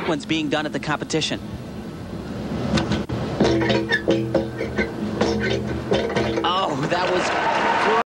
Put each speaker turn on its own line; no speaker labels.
sequence being done at the competition. Oh, that was